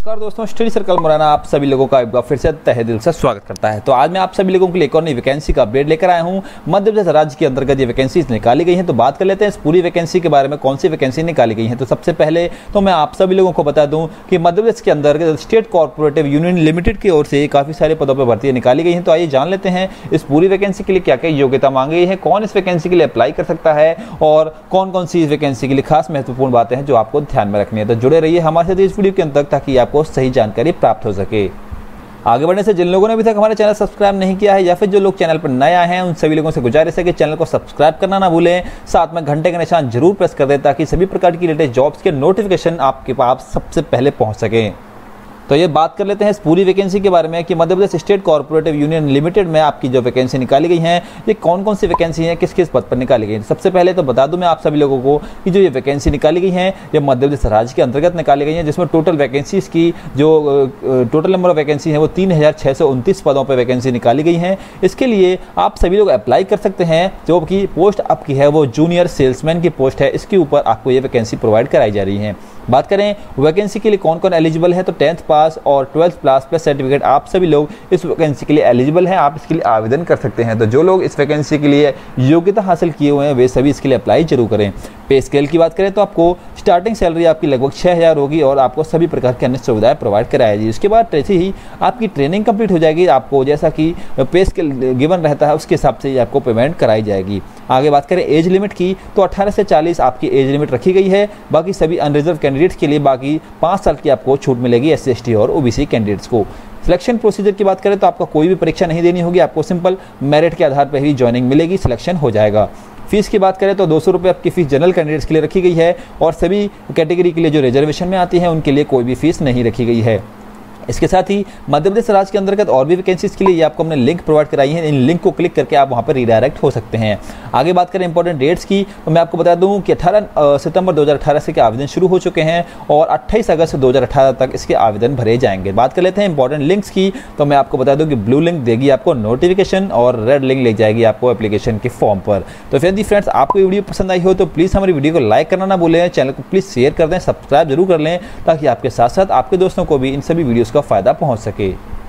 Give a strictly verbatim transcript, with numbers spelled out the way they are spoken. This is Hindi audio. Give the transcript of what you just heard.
नमस्कार दोस्तों, स्टडी सर्कल मुरैना आप सभी लोगों का एक बार फिर से तहे दिल से स्वागत करता है। तो आज मैं आप सभी लोगों के लिए एक और नई वैकेंसी का अपडेट लेकर आया हूं। मध्य प्रदेश राज्य के अंतर्गत ये वैकेंसीज निकाली गई हैं, तो बात कर लेते हैं इस पूरी वैकेंसी के बारे में, कौन सी वैकेंसी निकाली गई है। तो सबसे पहले तो मैं आप सभी लोगों को बता दूं कि मध्य प्रदेश के अंदर स्टेट कॉर्पोरेटिव यूनियन लिमिटेड की ओर से काफी सारे पदों पर भर्ती निकाली गई है। तो आइए जान लेते हैं इस पूरी वैकेंसी के लिए क्या क्या योग्यता मांगी गई है, कौन इस वैकेंसी के लिए अप्लाई कर सकता है और कौन कौन सी इस वैकेंसी के लिए खास महत्वपूर्ण बातें हैं जो आपको ध्यान में रखनी है। तो जुड़े रहिए हमारे साथ इस वीडियो के अंत तक ताकि आपको सही जानकारी प्राप्त हो सके। आगे बढ़ने से जिन लोगों ने अभी तक हमारा चैनल सब्सक्राइब नहीं किया है या फिर जो लोग चैनल पर नए आए हैं, उन सभी लोगों से गुजारिश है कि चैनल को सब्सक्राइब करना ना भूलें, साथ में घंटे का निशान जरूर प्रेस कर दें ताकि सभी प्रकार की लेटेस्ट जॉब्स के नोटिफिकेशन आपके पास सबसे पहले पहुंच सकें। तो ये बात कर लेते हैं इस पूरी वैकेंसी के बारे में कि Madhya Pradesh state cooperative union limited में आपकी जो वैकेंसी निकाली गई है, ये कौन कौन सी वैकेंसी है, किस किस पद पर निकाली गई है। सबसे पहले तो बता दूं मैं आप सभी लोगों को कि जो ये वैकेंसी निकाली गई है ये मध्य प्रदेश राज्य के अंतर्गत निकाली गई है, जिसमें टोटल वैकेंसीज की जो टोटल नंबर ऑफ वैकेंसी है वो तीन हजार छः सौ उनतीस पदों पर वैकेंसी निकाली गई है। इसके लिए आप सभी लोग अप्लाई कर सकते हैं। जो कि पोस्ट आपकी है वो जूनियर सेल्समैन की पोस्ट है, इसके ऊपर आपको ये वैकेंसी प्रोवाइड कराई जा रही है। बात करें वैकेंसी के लिए कौन कौन एलिजिबल है, तो टेंथ पास और ट्वेल्थ क्लास प्लस सर्टिफिकेट आप सभी लोग इस वैकेंसी के लिए एलिजिबल हैं, आप इसके लिए आवेदन कर सकते हैं। तो जो लोग इस वैकेंसी के लिए योग्यता हासिल किए हुए हैं वे सभी इसके लिए अप्लाई जरूर करें। पे स्केल की बात करें तो आपको स्टार्टिंग सैलरी आपकी लगभग छः हज़ार होगी और आपको सभी प्रकार की अन्य सुविधाएं प्रोवाइड कराई जाएगी। उसके बाद जैसे ही आपकी ट्रेनिंग कंप्लीट हो जाएगी, आपको जैसा कि पे स्केल गिवन रहता है उसके हिसाब से ही आपको पेमेंट कराई जाएगी। आगे बात करें एज लिमिट की, तो अठारह से चालीस आपकी एज लिमिट रखी गई है। बाकी सभी अनरिजर्व कैंडिडेट्स के लिए बाकी पाँच साल की आपको छूट मिलेगी एस सी एस टी और ओ बी सी कैंडिडेट्स को। सिलेक्शन प्रोसीजर की बात करें तो आपको कोई भी परीक्षा नहीं देनी होगी, आपको सिंपल मेरिट के आधार पर ही ज्वाइनिंग मिलेगी, सिलेक्शन हो जाएगा। फीस की बात करें तो दो सौ रुपये आपकी फीस जनरल कैंडिडेट्स के लिए रखी गई है और सभी कैटेगरी के लिए जो रिजर्वेशन में आती है उनके लिए कोई भी फीस नहीं रखी गई है। इसके साथ ही मध्य प्रदेश राज्य के अंतर्गत और भी वैकेंसीज के लिए ये आपको हमने लिंक प्रोवाइड कराई है, इन लिंक को क्लिक करके आप वहां पर रीडायरेक्ट हो सकते हैं। आगे बात करें इंपॉर्टेंट डेट्स की, तो मैं आपको बता दूं कि अठारह सितंबर दो हज़ार अठारह से के आवेदन शुरू हो चुके हैं और अट्ठाईस अगस्त दो हज़ार अठारह तक इसके आवेदन भरे जाएंगे। बात कर लेते हैं इंपॉर्टेंट लिंक्स की, तो मैं आपको बता दूं कि ब्लू लिंक देगी आपको नोटिफिकेशन और रेड लिंक ले जाएगी आपको एप्लीकेशन के फॉर्म पर। तो फिर फ्रेंड्स आपको ये वीडियो पसंद आई हो तो प्लीज़ हमारी वीडियो को लाइक करना ना भूलें, चैनल को प्लीज़ शेयर कर दें, सब्सक्राइब जरूर कर लें ताकि आपके साथ साथ आपके दोस्तों को भी इन सभी वीडियोज़ का फायदा पहुँच सके।